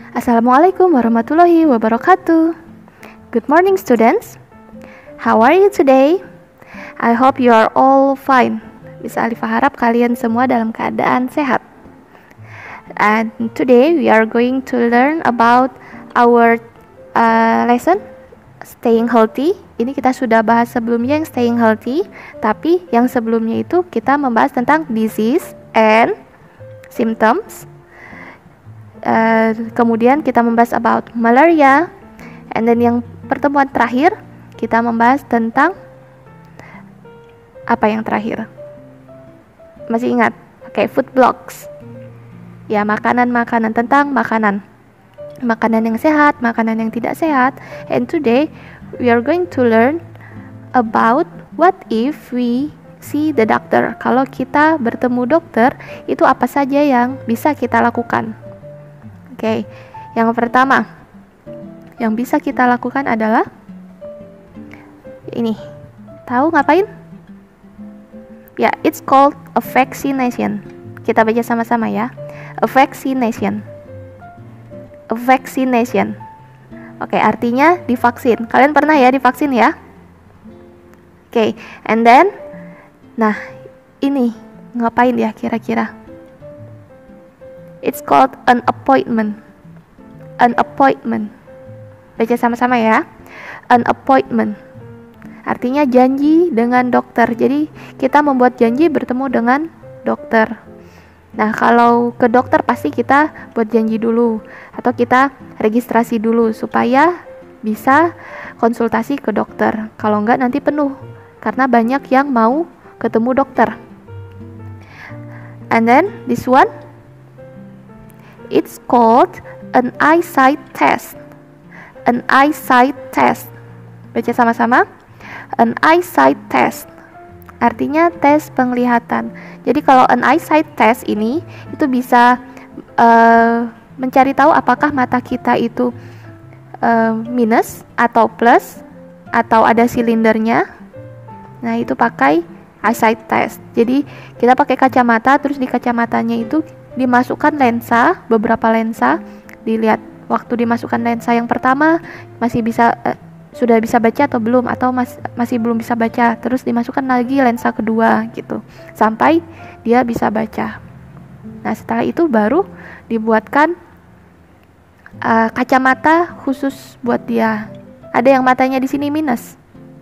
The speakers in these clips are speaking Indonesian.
Assalamualaikum warahmatullahi wabarakatuh. Good morning, students. How are you today? I hope you are all fine. Bisa Alifah harap kalian semua dalam keadaan sehat. And today we are going to learn about our lesson staying healthy. Ini kita sudah bahas sebelumnya yang staying healthy, tapi yang sebelumnya itu kita membahas tentang disease and symptoms. Kemudian kita membahas about malaria, and then yang pertemuan terakhir kita membahas tentang apa yang terakhir? Masih ingat? Oke, food blocks. Ya, makanan-makanan, tentang makanan yang sehat, makanan yang tidak sehat. And today we are going to learn about what if we see the doctor. Kalau kita bertemu dokter, itu apa saja yang bisa kita lakukan? Oke, yang pertama yang bisa kita lakukan adalah ini. Tahu ngapain? Ya, it's called a vaccination. Kita baca sama-sama ya. A vaccination. A vaccination. Oke, artinya divaksin. Kalian pernah ya divaksin ya? Oke, and then nah, ini ngapain ya kira-kira? It's called an appointment. An appointment. Baca sama-sama ya. An appointment. Artinya janji dengan dokter. Jadi kita membuat janji bertemu dengan dokter. Nah, kalau ke dokter pasti kita buat janji dulu, atau kita registrasi dulu supaya bisa konsultasi ke dokter. Kalau enggak nanti penuh, karena banyak yang mau ketemu dokter. And then this one, it's called an eyesight test. An eyesight test. Baca sama-sama. An eyesight test. Artinya tes penglihatan. Jadi kalau an eyesight test ini itu bisa mencari tahu apakah mata kita itu minus atau plus atau ada silindernya. Nah, itu pakai eyesight test. Jadi kita pakai kacamata, terus di kacamatanya itu dimasukkan lensa, beberapa lensa. Dilihat waktu dimasukkan lensa yang pertama masih bisa sudah bisa baca atau belum, atau masih belum bisa baca, terus dimasukkan lagi lensa kedua gitu sampai dia bisa baca. Nah, setelah itu baru dibuatkan kacamata khusus buat dia. Ada yang matanya di sini minus.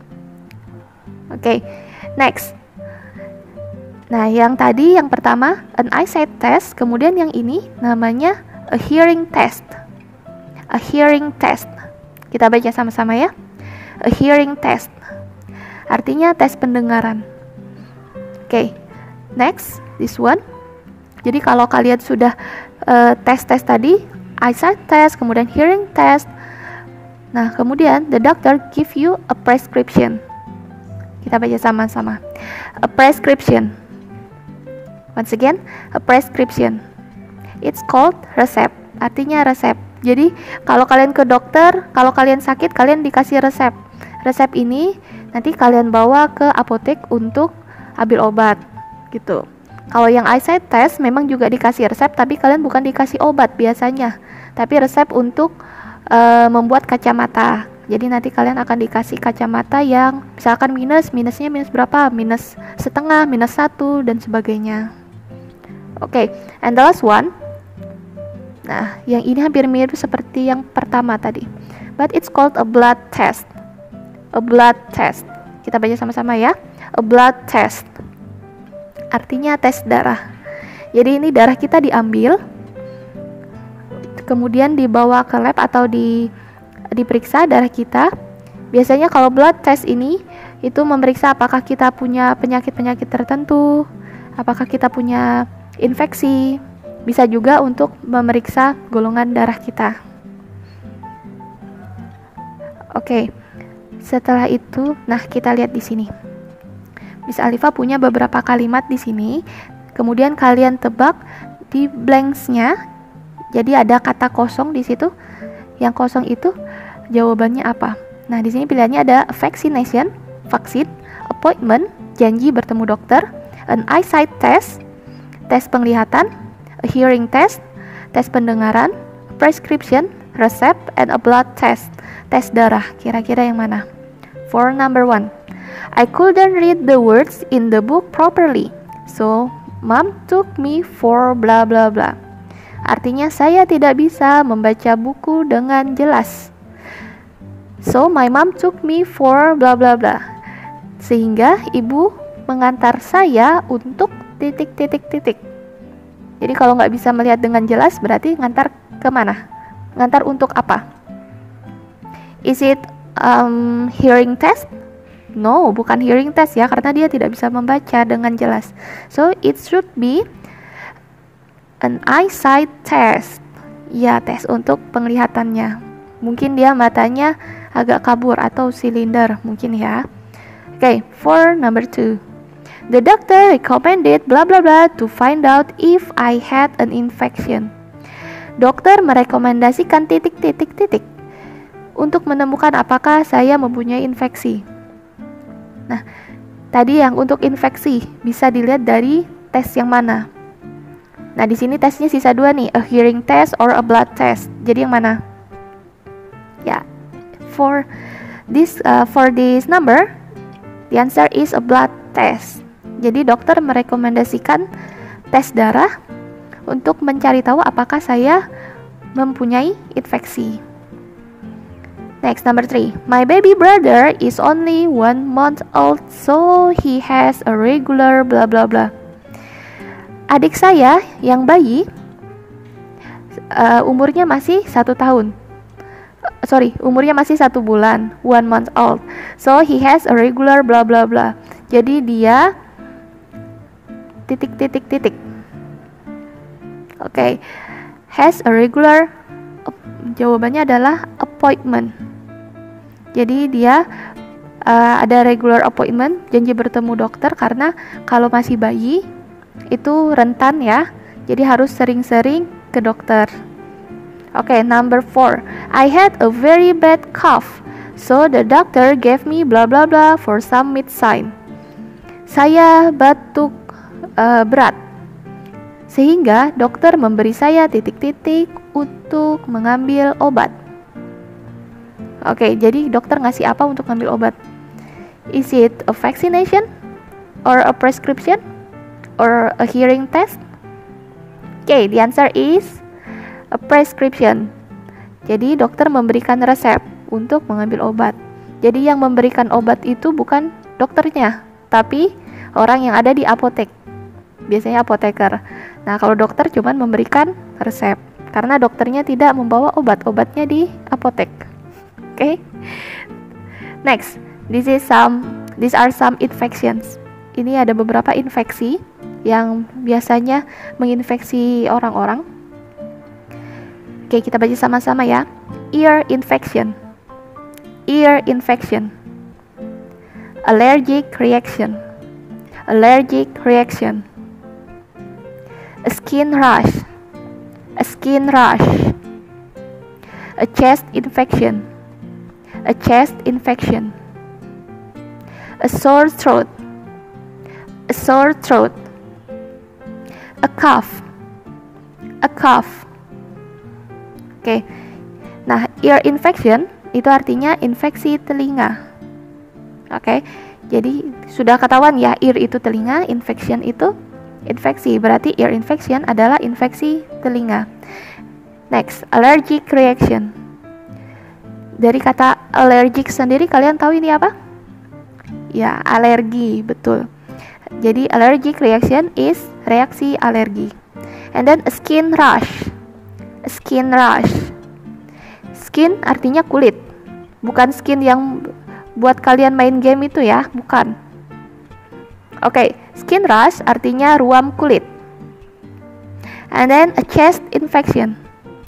Oke, next. Nah, yang tadi yang pertama an eyesight test, kemudian yang ini namanya a hearing test. A hearing test. Kita baca sama-sama ya. A hearing test. Artinya tes pendengaran. Oke, next, this one. Jadi kalau kalian sudah tes-tes tadi, eyesight test, kemudian hearing test. Nah, kemudian the doctor give you a prescription. Kita baca sama-sama. A prescription. Once again, a prescription. It's called resep. Artinya resep. Jadi kalau kalian ke dokter, kalau kalian sakit, kalian dikasih resep. Resep ini nanti kalian bawa ke apotek untuk ambil obat gitu. Kalau yang eyesight test memang juga dikasih resep, tapi kalian bukan dikasih obat biasanya, tapi resep untuk membuat kacamata. Jadi nanti kalian akan dikasih kacamata yang misalkan minusnya minus berapa? Minus setengah, minus 1 dan sebagainya. Oke, and the last one. Nah, yang ini hampir mirip seperti yang pertama tadi. But it's called a blood test. A blood test. Kita baca sama-sama ya. A blood test. Artinya tes darah. Jadi ini darah kita diambil, kemudian dibawa ke lab atau diperiksa darah kita. Biasanya kalau blood test ini itu memeriksa apakah kita punya penyakit-penyakit tertentu, apakah kita punya infeksi. Bisa juga untuk memeriksa golongan darah kita. Oke. Setelah itu, nah kita lihat di sini. Miss Alifah punya beberapa kalimat di sini. Kemudian kalian tebak di blanks-nya. Jadi ada kata kosong di situ. Yang kosong itu jawabannya apa? Nah, di sini pilihannya ada vaccination, vaksin, appointment, janji bertemu dokter, an eyesight test, tes penglihatan, a hearing test, tes pendengaran, prescription, resep, and a blood test. Tes darah, kira-kira yang mana? For number 1, I couldn't read the words in the book properly, so mom took me for blah blah blah. Artinya saya tidak bisa membaca buku dengan jelas. So my mom took me for blah blah blah. Sehingga ibu mengantar saya untuk titik. Jadi kalau nggak bisa melihat dengan jelas berarti ngantar kemana? Ngantar untuk apa? Is it hearing test? No, bukan hearing test ya, karena dia tidak bisa membaca dengan jelas. So it should be an eyesight test. Ya, tes untuk penglihatannya. Mungkin dia matanya agak kabur atau silinder mungkin ya. Okay, for number 2. The doctor recommended blah blah blah to find out if I had an infection. Dokter merekomendasikan titik untuk menemukan apakah saya mempunyai infeksi. Nah, tadi yang untuk infeksi bisa dilihat dari tes yang mana. Nah, di sini tesnya sisa 2 nih, a hearing test or a blood test. Jadi yang mana? Ya, for this number, the answer is a blood test. Jadi dokter merekomendasikan tes darah untuk mencari tahu apakah saya mempunyai infeksi. Next, number 3. My baby brother is only 1 month old, so he has a regular blah blah blah. Adik saya yang bayi umurnya masih 1 tahun. Umurnya masih 1 bulan, 1 month old. So he has a regular blah blah blah. Jadi dia titik. Okay. Has a regular, jawabannya adalah appointment. Jadi dia ada regular appointment, janji bertemu dokter, karena kalau masih bayi itu rentan ya. Jadi harus sering-sering ke dokter. Okay, number 4. I had a very bad cough, so the doctor gave me blah blah blah for some medicine. Saya batuk berat, sehingga dokter memberi saya titik untuk mengambil obat. Oke, jadi dokter ngasih apa untuk ngambil obat? Is it a vaccination? Or a prescription? Or a hearing test? Okay, the answer is a prescription. Jadi dokter memberikan resep untuk mengambil obat. Jadi yang memberikan obat itu bukan dokternya, tapi orang yang ada di apotek. Biasanya apoteker. Nah, kalau dokter cuma memberikan resep, karena dokternya tidak membawa obat-obatnya di apotek. Okay. Next, these are some infections. Ini ada beberapa infeksi yang biasanya menginfeksi orang-orang. Oke, kita baca sama-sama ya. Ear infection, allergic reaction, a skin rash, a chest infection, a sore throat, a cough. Oke. Nah, ear infection itu artinya infeksi telinga. Oke. Jadi sudah ketahuan ya, ear itu telinga, infection itu infeksi. Berarti ear infection adalah infeksi telinga. Next, allergic reaction. Dari kata allergic sendiri kalian tahu ini apa? Ya, alergi, betul. Jadi allergic reaction is reaksi alergi. And then a skin rash. Skin artinya kulit. Bukan skin yang buat kalian main game itu ya, bukan. Oke, skin rash artinya ruam kulit. And then a chest infection.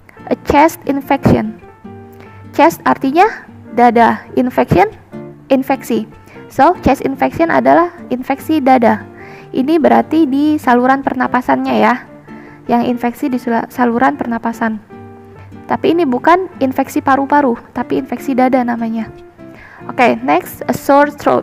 Chest artinya dada, infeksi. So, chest infection adalah infeksi dada. Ini berarti di saluran pernapasannya ya. Yang infeksi di saluran pernapasan. Tapi ini bukan infeksi paru-paru, tapi infeksi dada namanya. Oke, next, a sore throat.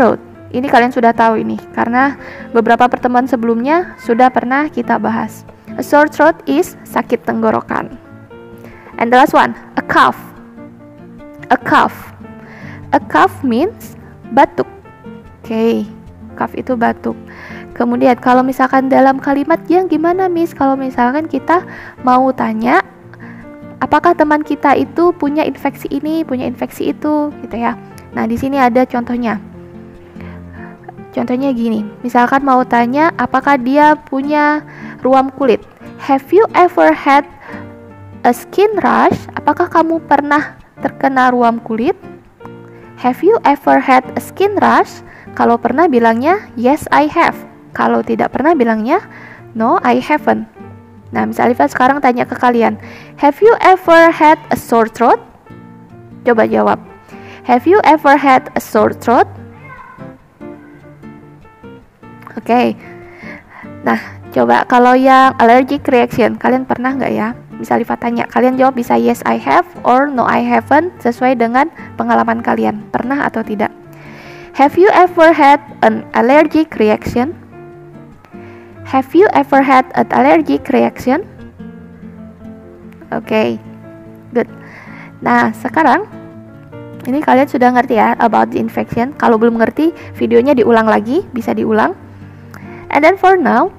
Ini kalian sudah tahu ini, karena beberapa pertemuan sebelumnya sudah pernah kita bahas. A sore throat is sakit tenggorokan. And the last one, a cough. A cough. A cough means batuk. Oke, cough itu batuk. Kemudian kalau misalkan dalam kalimat yang gimana Miss? Kalau misalkan kita mau tanya apakah teman kita itu punya infeksi ini, punya infeksi itu, gitu ya. Nah, di sini ada contohnya. Contohnya gini, misalkan mau tanya apakah dia punya ruam kulit. Have you ever had a skin rash? Apakah kamu pernah terkena ruam kulit? Have you ever had a skin rash? Kalau pernah bilangnya yes I have. Kalau tidak pernah bilangnya no I haven't. Nah, Miss Alifa sekarang tanya ke kalian, have you ever had a sore throat? Coba jawab. Have you ever had a sore throat? Oke. Nah, coba kalau yang allergic reaction, kalian pernah nggak ya? Miss Alifa tanya, kalian jawab bisa yes I have or no I haven't sesuai dengan pengalaman kalian. Pernah atau tidak? Have you ever had an allergic reaction? Have you ever had an allergic reaction? Oke, good. Nah, sekarang ini kalian sudah ngerti ya about the infection. Kalau belum ngerti, videonya diulang lagi, bisa diulang. And then for now,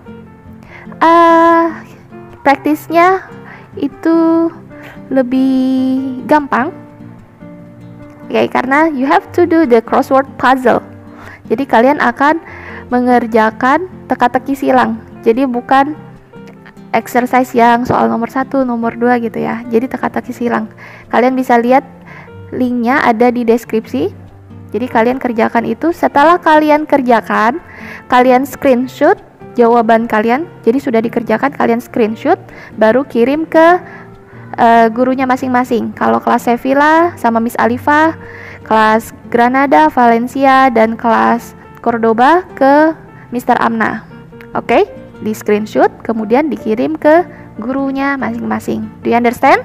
praktisnya itu lebih gampang. Oke, karena you have to do the crossword puzzle. Jadi kalian akan mengerjakan teka-teki silang. Jadi bukan exercise yang soal nomor 1, nomor 2 gitu ya. Jadi teka-teki silang. Kalian bisa lihat linknya ada di deskripsi. Jadi kalian kerjakan itu. Setelah kalian kerjakan, kalian screenshot jawaban kalian. Jadi sudah dikerjakan, kalian screenshot, baru kirim ke gurunya masing-masing. Kalau kelas Sevilla sama Miss Alifa, kelas Granada, Valencia, dan kelas Cordoba ke Mr. Amna. Oke, di screenshot kemudian dikirim ke gurunya masing-masing. Do you understand?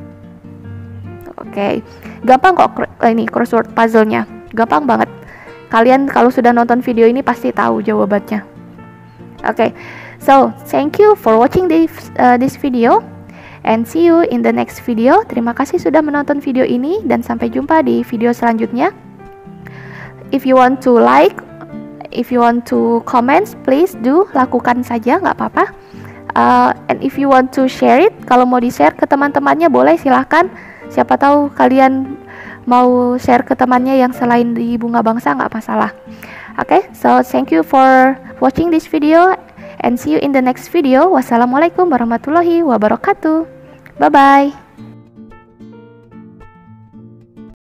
Oke, gampang kok ini crossword puzzle-nya. Gampang banget. Kalian kalau sudah nonton video ini pasti tahu jawabannya. Oke, so thank you for watching this video and see you in the next video. Terima kasih sudah menonton video ini dan sampai jumpa di video selanjutnya. If you want to like, if you want to comment, please do, lakukan saja, nggak apa-apa. And if you want to share it, kalau mau di-share ke teman-temannya boleh, silahkan. Siapa tahu kalian mau share ke temannya yang selain di Bunga Bangsa, nggak masalah. Okay, so thank you for watching this video and see you in the next video. Wassalamualaikum warahmatullahi wabarakatuh. Bye-bye.